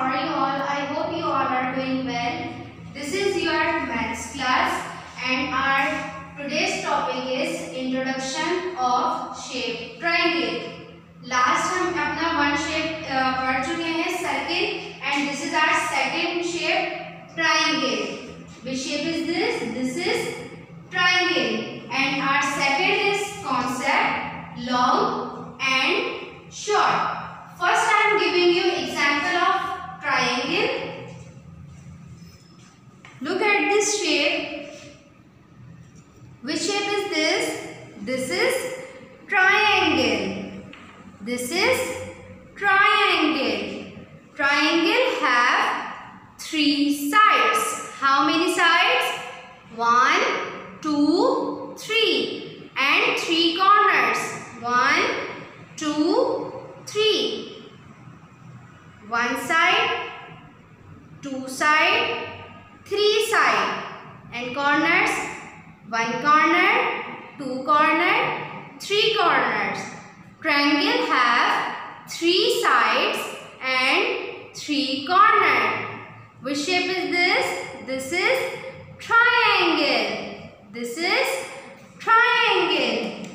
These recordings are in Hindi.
how are you all? I hope you all are doing well. This is your maths class and our today's topic is introduction of shape triangle. Last हम अपना one shape पढ़ चुके हैं circle and this is our second shape triangle. Which shape is this? This is triangle and our second is concept long and short. First I am giving you example of triangle. Look at this shape. Which shape is this? This is triangle. This is triangle. Triangle have three sides. How many sides? 1, 2, 3 and 3 corners. 1, 2, 3. One side, 2 side, 3 side and corners. 1 corner, 2 corner, 3 corners. Triangle have 3 sides and 3 corners. Which shape is this? This is triangle. This is triangle.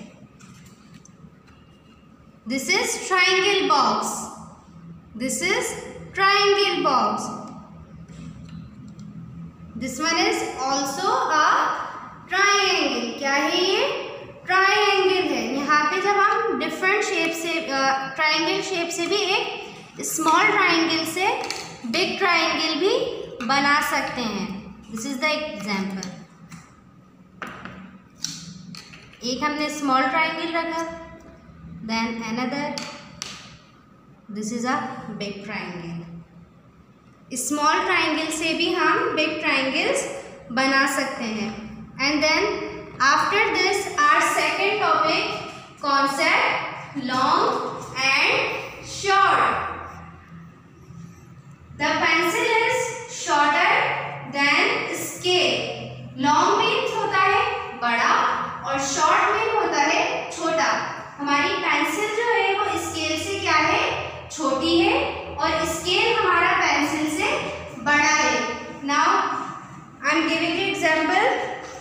This is triangle box. This is triangle box. This one is also a triangle. क्या है ये? Triangle है. यहाँ पे जब हम different shape से triangle shape से भी एक small triangle से big triangle भी बना सकते हैं. This is the example. एक हमने small triangle रखा, then another. This is a big triangle. Small triangle से भी हम big triangles बना सकते हैं. And then after this our second topic concept long and short. The pencil is shorter than scale. Long means होता है बड़ा और short means होता है छोटा. हमारी पेंसिल जो है वो स्केल से क्या है? छोटी है और स्केल हमारा पेंसिल से बड़ा है. Now I am giving you example.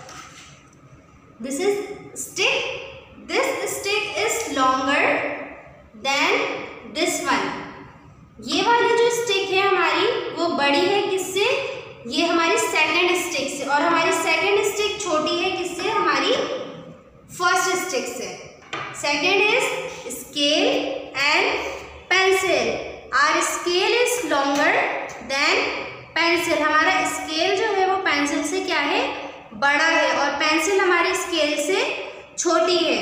This is stick. This stick is longer than this one. ये वाली जो स्टिक है हमारी वो बड़ी है किससे? ये हमारी सेकंड स्टिक से. और हमारी सेकंड स्टिक छोटी है किससे? हमारी फर्स्ट स्टिक से. Second is scale and pencil. Our scale is longer than pencil. हमारा स्केल जो है वो पेंसिल से क्या है? बड़ा है और पेंसिल हमारी स्केल से छोटी है.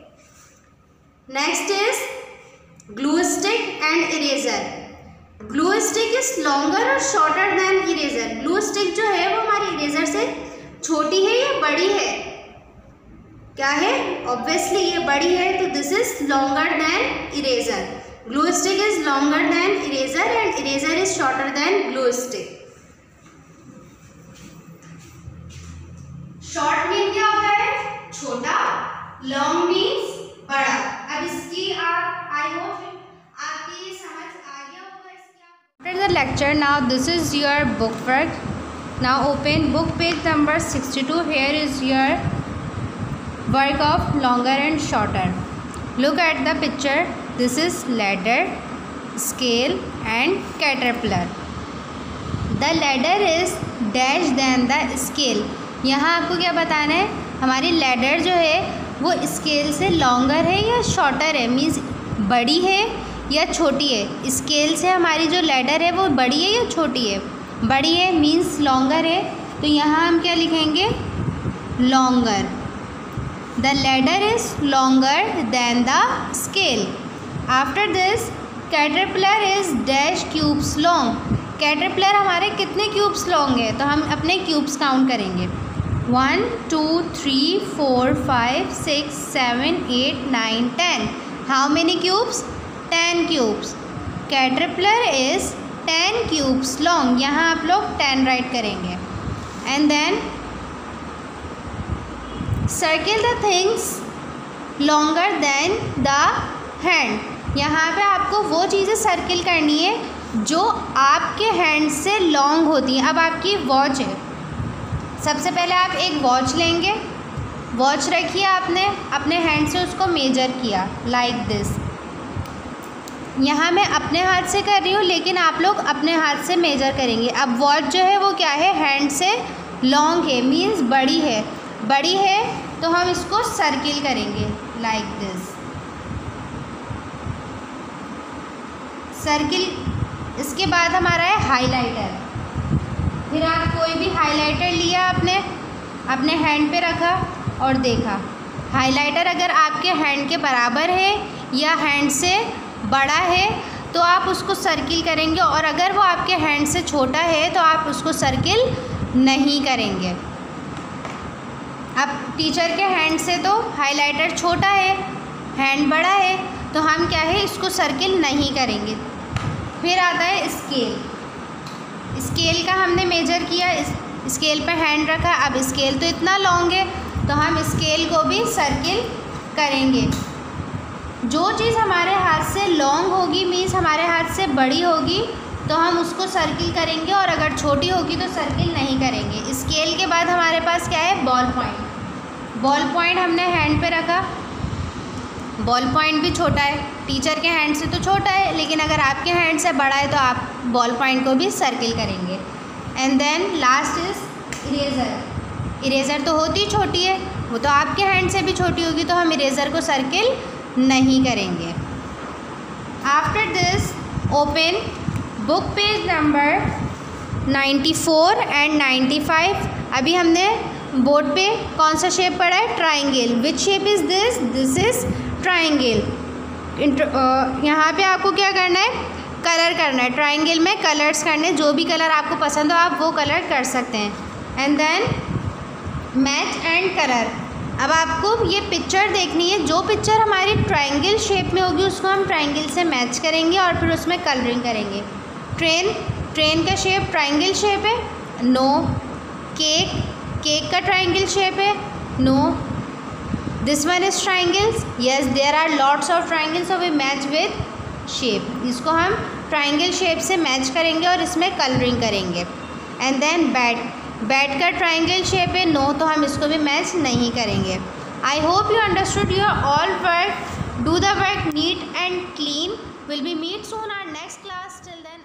Next is glue stick and eraser. Glue stick is longer or shorter than eraser. Glue stick जो है वो हमारी eraser से छोटी है या बड़ी है? क्या है? Obviously ये बड़ी है तो this is longer than eraser. Glue stick is longer than eraser and eraser is shorter than glue stick. Short mean क्या होता है? छोटा. Long means बड़ा. अब इसकी आप I hope आपकी समझ आ गया होगा इसकी. After the lecture now this is your book work. Now open book page number 62. Here is your work of longer and shorter. Look at the picture. This is ladder, scale and caterpillar. The ladder is dash than the scale. यहाँ आपको क्या बताना है? हमारी ladder जो है वो स्केल से longer है या shorter है? मीन्स बड़ी है या छोटी है? स्केल से हमारी जो ladder है वो बड़ी है या छोटी है? बड़ी है मीन्स longer है. तो यहाँ हम क्या लिखेंगे? Longer. The ladder is longer than the scale. After this, caterpillar is dash cubes long. Caterpillar हमारे कितने cubes long है? तो हम अपने cubes काउंट करेंगे. 1, 2, 3, 4, 5, 6, 7, 8, 9, 10. How many cubes? 10 cubes. Caterpillar is 10 cubes long. यहाँ आप लोग 10 राइट करेंगे. And then circle the things longer than the hand. यहाँ पे आपको वो चीज़ें सर्किल करनी है जो आपके हैंड से लॉन्ग होती हैं। अब आपकी वॉच है, सबसे पहले आप एक वॉच लेंगे, वॉच रखिए आपने अपने हैंड से उसको मेजर किया लाइक दिस। यहाँ मैं अपने हाथ से कर रही हूँ, लेकिन आप लोग अपने हाथ से मेजर करेंगे। अब वॉच जो है वो क्या है, हैंड से लॉन्ग है, मीन्स बड़ी है। बड़ी है तो हम इसको सर्किल करेंगे लाइक दिस, सर्किल। इसके बाद हमारा है हाइलाइटर। फिर आप कोई भी हाइलाइटर लिया आपने, अपने हैंड पे रखा और देखा। हाइलाइटर अगर आपके हैंड के बराबर है या हैंड से बड़ा है तो आप उसको सर्किल करेंगे, और अगर वो आपके हैंड से छोटा है तो आप उसको सर्किल नहीं करेंगे। अब टीचर के हैंड से तो हाइलाइटर छोटा है, हैंड बड़ा है, तो हम क्या है इसको सर्किल नहीं करेंगे। फिर आता है स्केल। स्केल का हमने मेजर किया, स्केल पे हैंड रखा। अब स्केल तो इतना लॉन्ग है तो हम स्केल को भी सर्किल करेंगे। जो चीज़ हमारे हाथ से लॉन्ग होगी, मीन्स हमारे हाथ से बड़ी होगी, तो हम उसको सर्किल करेंगे, और अगर छोटी होगी तो सर्किल नहीं करेंगे। स्केल के बाद हमारे पास क्या है, बॉल पॉइंट। बॉल पॉइंट हमने हैंड पे रखा, बॉल पॉइंट भी छोटा है, टीचर के हैंड से तो छोटा है, लेकिन अगर आपके हैंड से बड़ा है तो आप बॉल पॉइंट को भी सर्किल करेंगे। And then last is eraser. Eraser तो होती छोटी है, वो तो आपके हैंड से भी छोटी होगी, तो हम इरेज़र को सर्किल नहीं करेंगे। After this open book page number 94 and 95। अभी हमने बोर्ड पे कौन सा शेप पढ़ा है, triangle. Which shape is this, this is triangle. यहाँ पे आपको क्या करना है, कलर करना है। ट्राइंगल में कलर्स करने, जो भी कलर आपको पसंद हो आप वो कलर कर सकते हैं। And then match and colour. अब आपको ये पिक्चर देखनी है, जो पिक्चर हमारी ट्रायंगल शेप में होगी उसको हम ट्रायंगल से मैच करेंगे और फिर उसमें कलरिंग करेंगे। ट्रेन का शेप ट्रायंगल शेप है, नो। केक का ट्रायंगल शेप है, no. This one is triangles, yes there are lots of triangles, so we match with shape. इसको हम ट्रायंगल शेप से मैच करेंगे और इसमें कलरिंग करेंगे। एंड देन बैट का ट्रायंगल शेप है, नो, तो हम इसको भी मैच नहीं करेंगे। I hope you understood your all work. Do the work neat and clean. Will be meet soon our next class. Till then